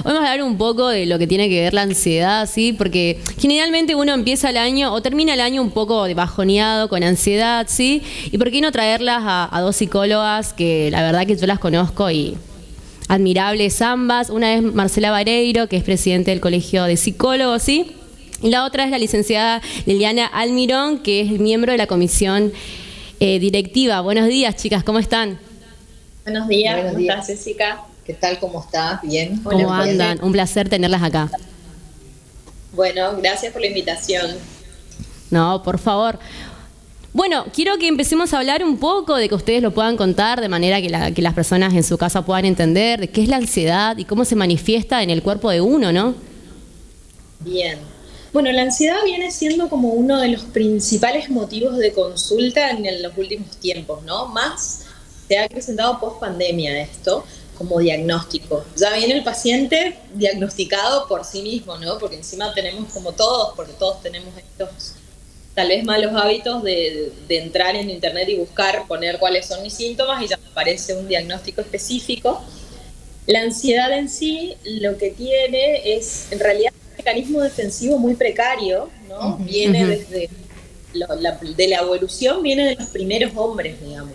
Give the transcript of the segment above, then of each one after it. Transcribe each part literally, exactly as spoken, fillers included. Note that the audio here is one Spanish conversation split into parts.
Vamos a hablar un poco de lo que tiene que ver la ansiedad, ¿sí? Porque generalmente uno empieza el año o termina el año un poco bajoneado, con ansiedad, ¿sí? Y por qué no traerlas a, a dos psicólogas que la verdad que yo las conozco y admirables ambas. Una es Marcela Vareiro, que es presidente del Colegio de Psicólogos, ¿sí? Y la otra es la licenciada Liliana Almirón, que es miembro de la comisión eh, directiva. Buenos días, chicas, ¿cómo están? Buenos días, Buenos ¿cómo días. estás, Jessica? ¿Qué tal? ¿Cómo estás? Bien. ¿Cómo Hola, andan? Un placer tenerlas acá. Bueno, gracias por la invitación. No, por favor. Bueno, quiero que empecemos a hablar un poco, de que ustedes lo puedan contar de manera que, la, que las personas en su casa puedan entender de qué es la ansiedad y cómo se manifiesta en el cuerpo de uno, ¿no? Bien. Bueno, la ansiedad viene siendo como uno de los principales motivos de consulta en los últimos tiempos, ¿no? Más se ha presentado post pandemia esto como diagnóstico. Ya viene el paciente diagnosticado por sí mismo, ¿no? Porque encima tenemos como todos, porque todos tenemos estos tal vez malos hábitos de, de entrar en internet y buscar, poner cuáles son mis síntomas y ya me aparece un diagnóstico específico. La ansiedad en sí lo que tiene es en realidad un mecanismo defensivo muy precario, ¿no? Uh-huh. Viene desde lo, la, de la evolución, viene de los primeros hombres, digamos.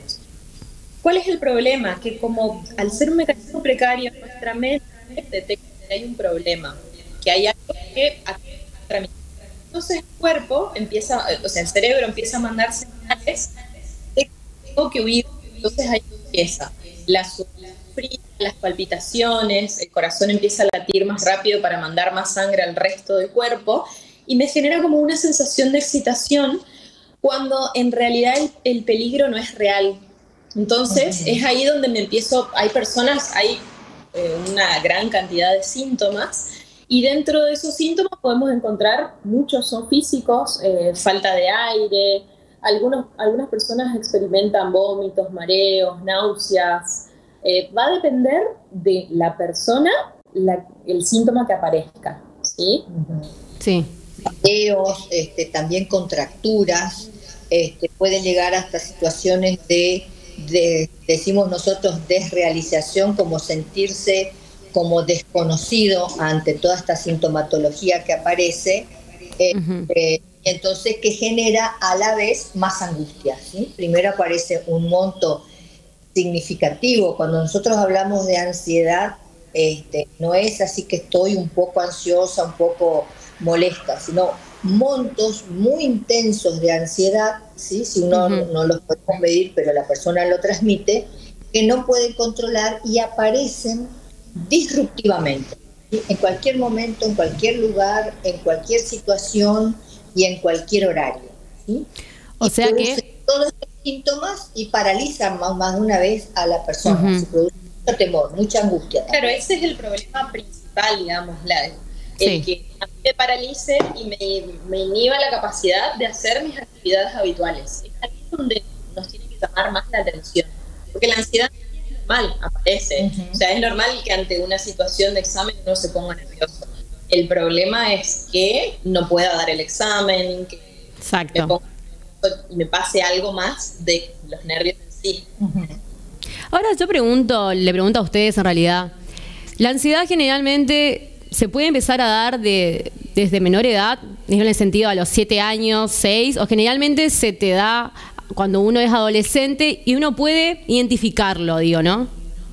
¿Cuál es el problema? Que como al ser un mecanismo precario, nuestra mente detecta que hay un problema, que hay algo que transmite. Entonces el cuerpo empieza, o sea, el cerebro empieza a mandar señales de que tengo que huir. Entonces ahí empieza la sudor fría, las palpitaciones, el corazón empieza a latir más rápido para mandar más sangre al resto del cuerpo y me genera como una sensación de excitación cuando en realidad el, el peligro no es real. Entonces okay. es ahí donde me empiezo, hay personas, hay eh, una gran cantidad de síntomas y dentro de esos síntomas podemos encontrar, muchos son físicos, eh, falta de aire, algunos, algunas personas experimentan vómitos, mareos, náuseas, eh, va a depender de la persona la, el síntoma que aparezca, ¿sí? Sí. Mareos, este, también contracturas, este, pueden llegar hasta situaciones de De, decimos nosotros desrealización, como sentirse como desconocido ante toda esta sintomatología que aparece, eh, uh-huh. eh, entonces que genera a la vez más angustia, ¿sí? Primero aparece un monto significativo. Cuando nosotros hablamos de ansiedad, este, no es así que estoy un poco ansiosa, un poco molesta, sino montos muy intensos de ansiedad, ¿sí? Si uno uh-huh. no los podemos medir, pero la persona lo transmite, que no pueden controlar y aparecen disruptivamente, ¿sí? En cualquier momento, en cualquier lugar, en cualquier situación y en cualquier horario, ¿sí? O y sea que todos estos síntomas y paralizan más, más de una vez a la persona, uh-huh. se produce mucho temor, mucha angustia también. Claro, ese es el problema principal, digamos, la Sí. el que a mí me paralice y me, me inhiba la capacidad de hacer mis actividades habituales. Es ahí donde nos tiene que llamar más la atención, porque la ansiedad es normal, aparece. Uh-huh. O sea, es normal que ante una situación de examen uno se ponga nervioso. El problema es que no pueda dar el examen, que Exacto. me, ponga, me pase algo más de los nervios en sí. Uh-huh. Ahora yo pregunto, le pregunto a ustedes en realidad, la ansiedad generalmente ¿se puede empezar a dar de, desde menor edad, en el sentido a los siete años, seis, o generalmente se te da cuando uno es adolescente y uno puede identificarlo, digo, ¿no?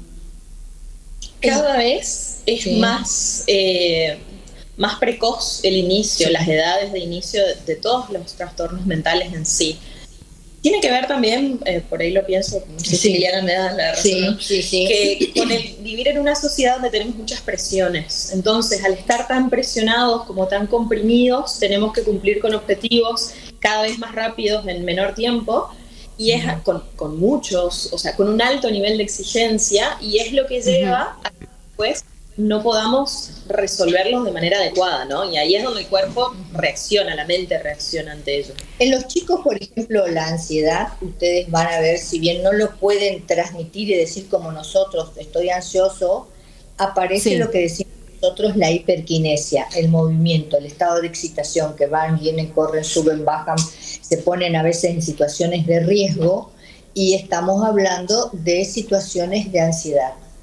Cada vez es sí. más, eh, más precoz el inicio, sí. las edades de inicio de, de todos los trastornos mentales en sí. Tiene que ver también, eh, por ahí lo pienso, no sé si sí. Liliana me da la razón, sí, ¿no? sí, sí. que con el vivir en una sociedad donde tenemos muchas presiones. Entonces, al estar tan presionados como tan comprimidos, tenemos que cumplir con objetivos cada vez más rápidos en menor tiempo y es uh-huh. con, con muchos, o sea, con un alto nivel de exigencia y es lo que lleva uh-huh. a que después no podamos resolverlos de manera adecuada, ¿no? Y ahí es donde el cuerpo reacciona, la mente reacciona ante ello. En los chicos, por ejemplo, la ansiedad, ustedes van a ver, si bien no lo pueden transmitir y decir como nosotros, estoy ansioso, aparece sí. lo que decimos nosotros, la hiperquinesia, el movimiento, el estado de excitación, que van, vienen, corren, suben, bajan, se ponen a veces en situaciones de riesgo y estamos hablando de situaciones de ansiedad.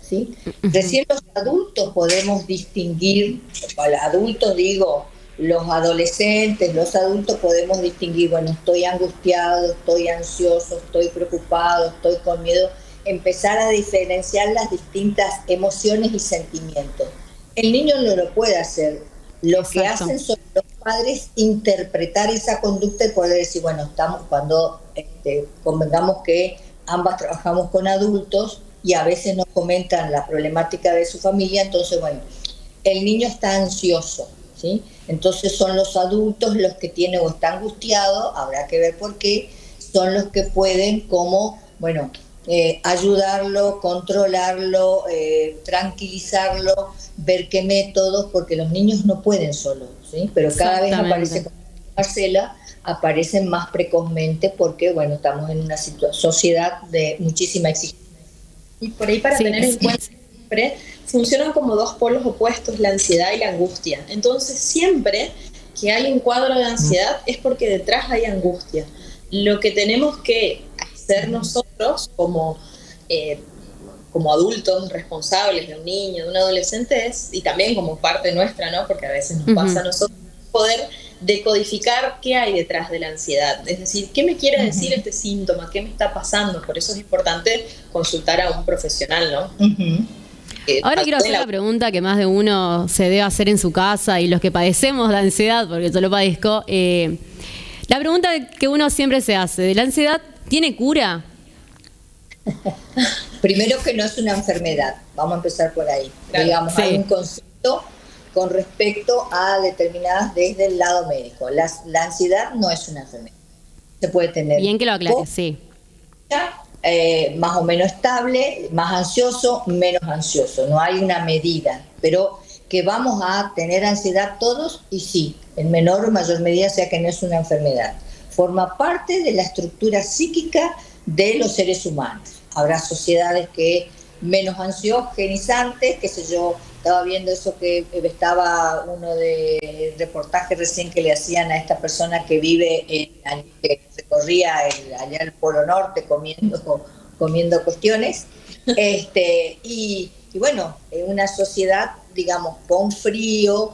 ¿sí? Recién los adultos podemos distinguir, para adultos digo, los adolescentes, los adultos podemos distinguir, bueno, estoy angustiado, estoy ansioso, estoy preocupado, estoy con miedo, empezar a diferenciar las distintas emociones y sentimientos. El niño no lo puede hacer. Lo Exacto. que hacen son los padres interpretar esa conducta y poder decir, bueno, estamos cuando este, convengamos que ambas trabajamos con adultos y a veces nos comentan la problemática de su familia, entonces, bueno, el niño está ansioso, ¿sí? Entonces son los adultos los que tienen o está angustiado, habrá que ver por qué, son los que pueden como, bueno, eh, ayudarlo, controlarlo, eh, tranquilizarlo, ver qué métodos, porque los niños no pueden solos, ¿sí? Pero cada vez aparece, como Marcela, aparecen más precozmente porque, bueno, estamos en una sociedad de muchísima exigencia. Y por ahí para sí, tener en cuenta siempre, funcionan como dos polos opuestos, la ansiedad y la angustia. Entonces siempre que hay un cuadro de ansiedad es porque detrás hay angustia. Lo que tenemos que hacer nosotros como, eh, como adultos responsables de un niño, de un adolescente, es, y también como parte nuestra, ¿no? Porque a veces nos uh-huh. pasa a nosotros, poder decodificar qué hay detrás de la ansiedad, es decir, qué me quiere decir uh-huh. este síntoma, qué me está pasando. Por eso es importante consultar a un profesional, ¿no? Uh-huh. eh, Ahora quiero hacer la... la pregunta que más de uno se debe hacer en su casa y los que padecemos de ansiedad, porque yo lo padezco, eh, la pregunta que uno siempre se hace, ¿la ansiedad tiene cura? Primero que no es una enfermedad, vamos a empezar por ahí. Claro, digamos, sí. Hay un concepto con respecto a determinadas desde el lado médico. La, la ansiedad no es una enfermedad. Se puede tener... Bien que lo aclares, sí. Eh, más o menos estable, más ansioso, menos ansioso. No hay una medida, pero que vamos a tener ansiedad todos y sí, en menor o mayor medida, sea que no es una enfermedad. Forma parte de la estructura psíquica de los seres humanos. Habrá sociedades que menos ansiogenizantes, qué sé yo. Estaba viendo eso que estaba uno de reportaje recién que le hacían a esta persona que vive en, que recorría el, allá el Polo Norte comiendo, comiendo cuestiones, este, y, y bueno, en una sociedad, digamos, con frío,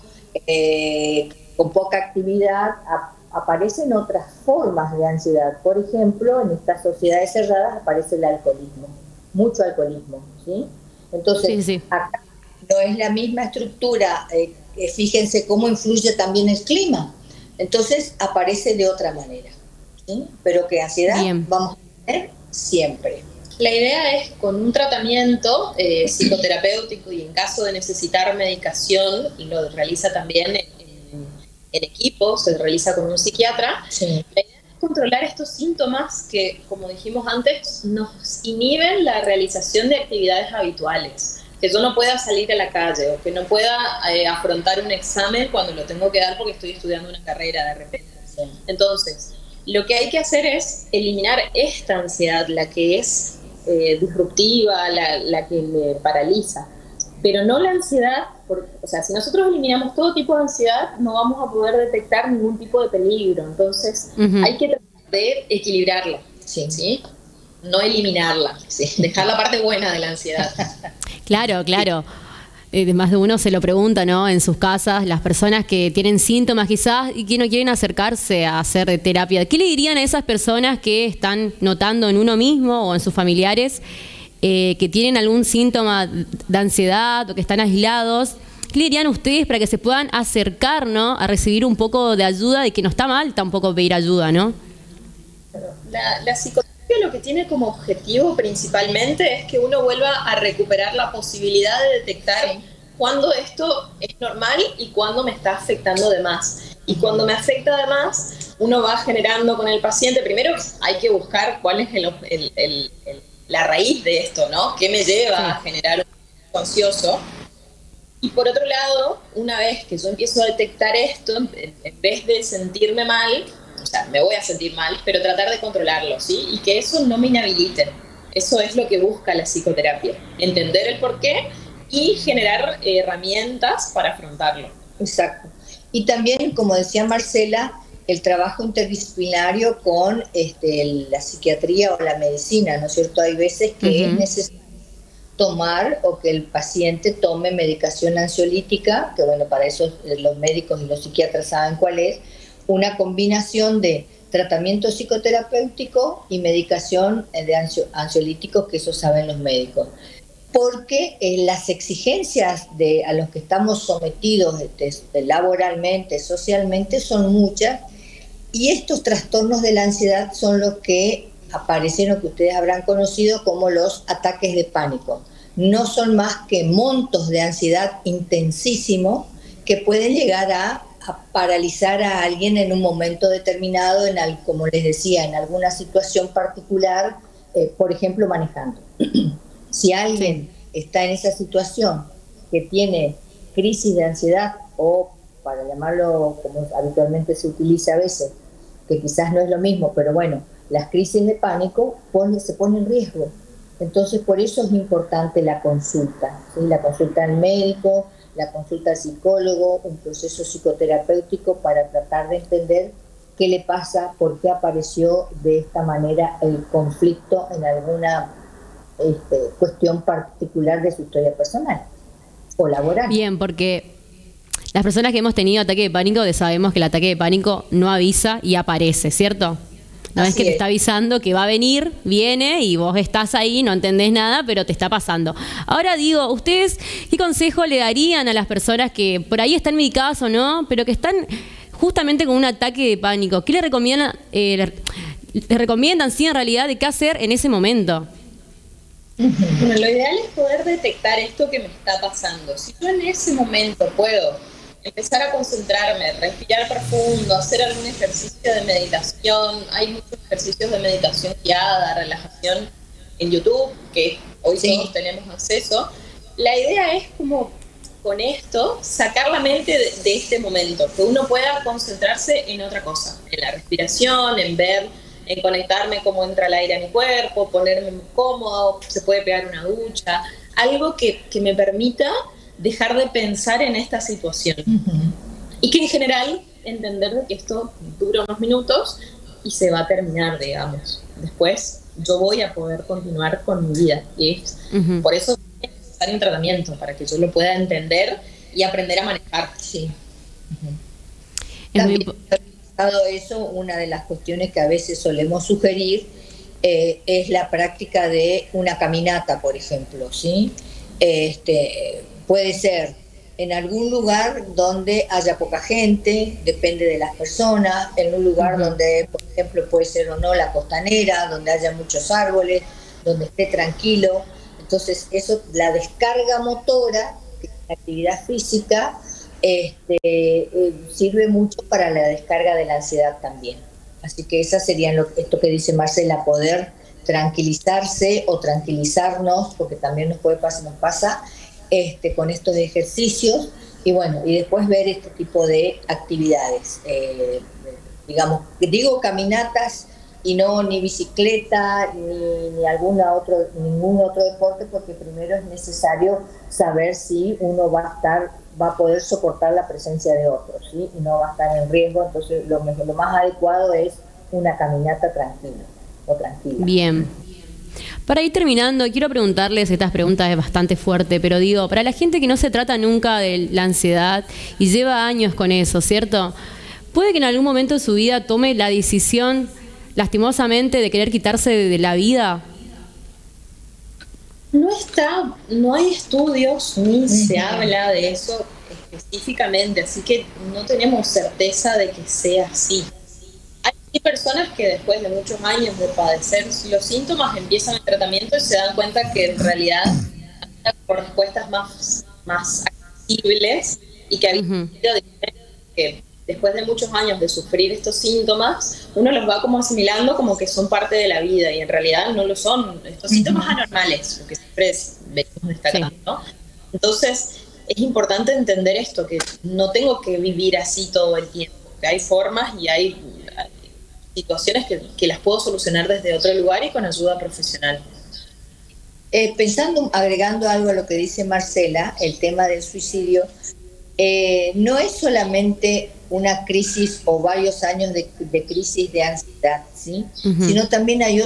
eh, con poca actividad, a, aparecen otras formas de ansiedad. Por ejemplo, en estas sociedades cerradas aparece el alcoholismo, mucho alcoholismo, ¿sí? Entonces, sí, sí. acá no es la misma estructura, eh, eh, fíjense cómo influye también el clima. Entonces aparece de otra manera, ¿sí? Pero que ansiedad Bien. Vamos a tener siempre. La idea es con un tratamiento eh, psicoterapéutico y en caso de necesitar medicación, y lo realiza también en, en, en equipo, se realiza con un psiquiatra, sí. La idea es controlar estos síntomas que, como dijimos antes, nos inhiben la realización de actividades habituales. Que yo no pueda salir a la calle o que no pueda eh, afrontar un examen cuando lo tengo que dar porque estoy estudiando una carrera de repente. Sí. Entonces, lo que hay que hacer es eliminar esta ansiedad, la que es eh, disruptiva, la, la que le paraliza, pero no la ansiedad, porque, o sea, si nosotros eliminamos todo tipo de ansiedad, no vamos a poder detectar ningún tipo de peligro. Entonces, uh-huh. hay que tratar de equilibrarla, ¿sí? ¿Sí? No eliminarla, sí. Dejar la parte buena de la ansiedad. Claro, claro. Eh, más de uno se lo pregunta, ¿no? En sus casas, las personas que tienen síntomas quizás y que no quieren acercarse a hacer terapia. ¿Qué le dirían a esas personas que están notando en uno mismo o en sus familiares eh, que tienen algún síntoma de ansiedad o que están aislados? ¿Qué le dirían ustedes para que se puedan acercar, ¿no? A recibir un poco de ayuda y que no está mal tampoco pedir ayuda, ¿no? La, la psicología lo que tiene como objetivo principalmente es que uno vuelva a recuperar la posibilidad de detectar sí. cuándo esto es normal y cuándo me está afectando de más. Y cuando me afecta de más, uno va generando con el paciente, primero hay que buscar cuál es el, el, el, el, la raíz de esto, ¿no? ¿Qué me lleva sí. a generar un ansioso? Y por otro lado, una vez que yo empiezo a detectar esto, en, en vez de sentirme mal, o sea, me voy a sentir mal, pero tratar de controlarlo, ¿sí? Y que eso no me inhabilite. Eso es lo que busca la psicoterapia. Entender el porqué y generar eh, herramientas para afrontarlo. Exacto. Y también, como decía Marcela, el trabajo interdisciplinario con este, la psiquiatría o la medicina, ¿no es cierto? Hay veces que uh-huh. es necesario tomar o que el paciente tome medicación ansiolítica, que bueno, para eso los médicos y los psiquiatras saben cuál es, una combinación de tratamiento psicoterapéutico y medicación de ansio, ansiolíticos, que eso saben los médicos. Porque eh, las exigencias de, a los que estamos sometidos de, de, laboralmente, socialmente, son muchas, y estos trastornos de la ansiedad son los que aparecieron, que ustedes habrán conocido como los ataques de pánico. No son más que montos de ansiedad intensísimos que pueden llegar a, a paralizar a alguien en un momento determinado, en al, como les decía, en alguna situación particular, eh, por ejemplo, manejando. Si alguien está en esa situación que tiene crisis de ansiedad, o para llamarlo como habitualmente se utiliza a veces, que quizás no es lo mismo, pero bueno, las crisis de pánico pone, se pone en riesgo. Entonces, por eso es importante la consulta, ¿sí? La consulta al médico, la consulta al psicólogo, un proceso psicoterapéutico para tratar de entender qué le pasa, por qué apareció de esta manera el conflicto en alguna este, cuestión particular de su historia personal o laboral. Bien, porque las personas que hemos tenido ataque de pánico sabemos que el ataque de pánico no avisa y aparece, ¿cierto? No es que te está avisando que va a venir, viene y vos estás ahí, no entendés nada, pero te está pasando. Ahora digo, ¿ustedes qué consejo le darían a las personas que por ahí están medicadas o no, pero que están justamente con un ataque de pánico? ¿Qué le recomiendan, eh, le recomiendan sí, en realidad, de qué hacer en ese momento? Bueno, lo ideal es poder detectar esto que me está pasando. Si yo en ese momento puedo empezar a concentrarme, respirar profundo, hacer algún ejercicio de meditación. Hay muchos ejercicios de meditación guiada, relajación en YouTube, que hoy sí todos tenemos acceso. La idea es como con esto sacar la mente de, de este momento, que uno pueda concentrarse en otra cosa, en la respiración, en ver, en conectarme cómo entra el aire a mi cuerpo, ponerme cómodo, se puede pegar una ducha, algo que, que me permita dejar de pensar en esta situación. Uh-huh. Y que en general entender de que esto dura unos minutos y se va a terminar, digamos. Después yo voy a poder continuar con mi vida. Y es, uh-huh. por eso es necesario un tratamiento, para que yo lo pueda entender y aprender a manejar. Sí. Uh-huh. También, dado eso, una de las cuestiones que a veces solemos sugerir eh, es la práctica de una caminata, por ejemplo, ¿sí? Este... Puede ser en algún lugar donde haya poca gente, depende de las personas, en un lugar uh-huh. donde, por ejemplo, puede ser o no la costanera, donde haya muchos árboles, donde esté tranquilo. Entonces, eso, la descarga motora, la actividad física, este, eh, sirve mucho para la descarga de la ansiedad también. Así que esas serían lo, esto que dice Marcela, poder tranquilizarse o tranquilizarnos, porque también nos puede pasar, nos pasa, Este, con estos ejercicios y bueno, y después ver este tipo de actividades, eh, digamos, digo caminatas y no ni bicicleta ni, ni alguna otro, ningún otro deporte, porque primero es necesario saber si uno va a estar, va a poder soportar la presencia de otros, ¿sí? Y no va a estar en riesgo. Entonces lo, lo más adecuado es una caminata tranquila o tranquila. Bien. Para ir terminando, quiero preguntarles, esta pregunta es bastante fuerte, pero digo, para la gente que no se trata nunca de la ansiedad y lleva años con eso, ¿cierto? ¿Puede que en algún momento de su vida tome la decisión, lastimosamente, de querer quitarse de, de la vida? No está, no hay estudios, ni uh-huh. se habla de eso específicamente, así que no tenemos certeza de que sea así. Hay personas que después de muchos años de padecer los síntomas empiezan el tratamiento y se dan cuenta que en realidad hay respuestas más, más accesibles y que, uh-huh. que después de muchos años de sufrir estos síntomas, uno los va como asimilando como que son parte de la vida y en realidad no lo son. Estos uh-huh. síntomas anormales, lo que siempre venimos destacando, sí. ¿no? Entonces es importante entender esto, que no tengo que vivir así todo el tiempo, que hay formas y hay situaciones que, que las puedo solucionar desde otro lugar y con ayuda profesional. Eh, pensando, agregando algo a lo que dice Marcela, el tema del suicidio, eh, no es solamente una crisis o varios años de, de crisis de ansiedad, ¿sí? Uh-huh. Sino también hay otro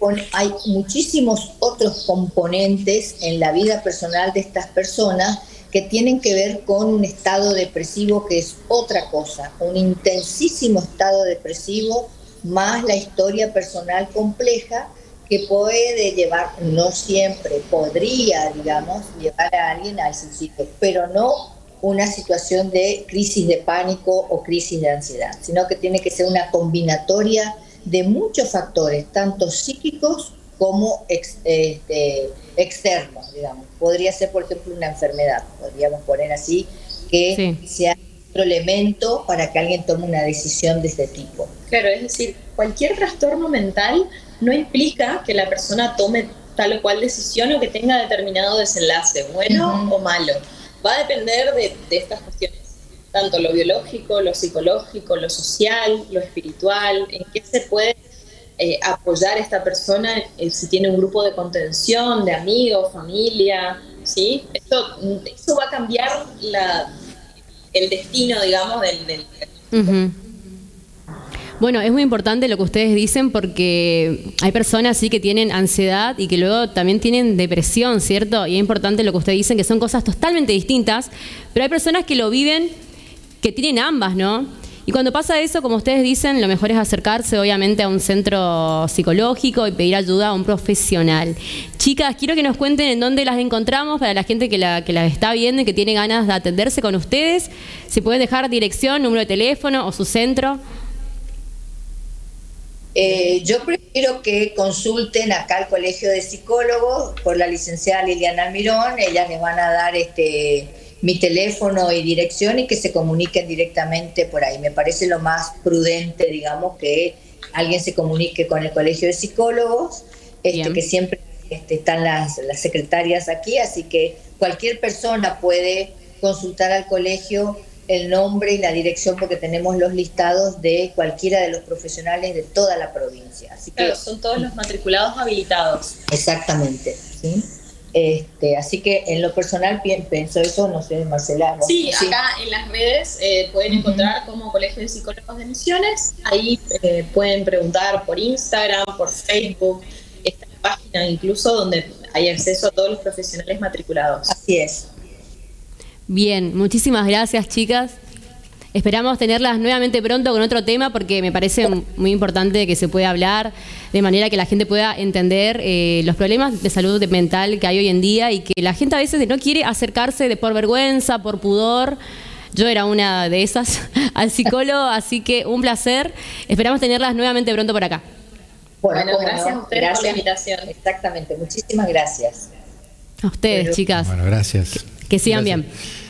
hay muchísimos otros componentes en la vida personal de estas personas que tienen que ver con un estado depresivo, que es otra cosa, un intensísimo estado depresivo, más la historia personal compleja que puede llevar, no siempre, podría, digamos, llevar a alguien al suicidio, pero no una situación de crisis de pánico o crisis de ansiedad, sino que tiene que ser una combinatoria de muchos factores, tanto psíquicos como ex, este, externos, digamos. Podría ser, por ejemplo, una enfermedad, podríamos poner así, que sí. sea otro elemento para que alguien tome una decisión de este tipo. Claro, es decir, cualquier trastorno mental no implica que la persona tome tal o cual decisión o que tenga determinado desenlace, bueno uh-huh. o malo. Va a depender de, de estas cuestiones, tanto lo biológico, lo psicológico, lo social, lo espiritual, en qué se puede eh, apoyar esta persona, eh, si tiene un grupo de contención, de amigos, familia, ¿sí? Esto, eso va a cambiar la, el destino, digamos, del... del uh-huh. Bueno, es muy importante lo que ustedes dicen porque hay personas sí que tienen ansiedad y que luego también tienen depresión, ¿cierto? Y es importante lo que ustedes dicen, que son cosas totalmente distintas, pero hay personas que lo viven, que tienen ambas, ¿no? Y cuando pasa eso, como ustedes dicen, lo mejor es acercarse obviamente a un centro psicológico y pedir ayuda a un profesional. Chicas, quiero que nos cuenten en dónde las encontramos para la gente que la, que la está viendo y que tiene ganas de atenderse con ustedes. Si pueden dejar dirección, número de teléfono o su centro. Eh, yo prefiero que consulten acá al Colegio de Psicólogos por la licenciada Liliana Almirón. Ellas les van a dar este mi teléfono y dirección y que se comuniquen directamente por ahí. Me parece lo más prudente, digamos, que alguien se comunique con el Colegio de Psicólogos, este, que siempre este, están las, las secretarias aquí, así que cualquier persona puede consultar al colegio el nombre y la dirección, porque tenemos los listados de cualquiera de los profesionales de toda la provincia. Así claro, que son todos los matriculados habilitados. Exactamente, ¿sí? Este, así que en lo personal pienso eso, no sé, Marcela. ¿Vos? Sí, sí, acá en las redes eh, pueden encontrar uh-huh. como Colegio de Psicólogos de Misiones. Ahí eh, pueden preguntar por Instagram, por Facebook, esta página incluso donde hay acceso a todos los profesionales matriculados. Así es. Bien, muchísimas gracias, chicas. Esperamos tenerlas nuevamente pronto con otro tema porque me parece muy importante que se pueda hablar de manera que la gente pueda entender eh, los problemas de salud mental que hay hoy en día y que la gente a veces no quiere acercarse de por vergüenza, por pudor. Yo era una de esas al psicólogo, así que un placer. Esperamos tenerlas nuevamente pronto por acá. Bueno, bueno gracias no, a ustedes gracias. por la invitación. Exactamente, muchísimas gracias. A ustedes, Pero, chicas. Bueno, gracias. Que, que sigan gracias. bien.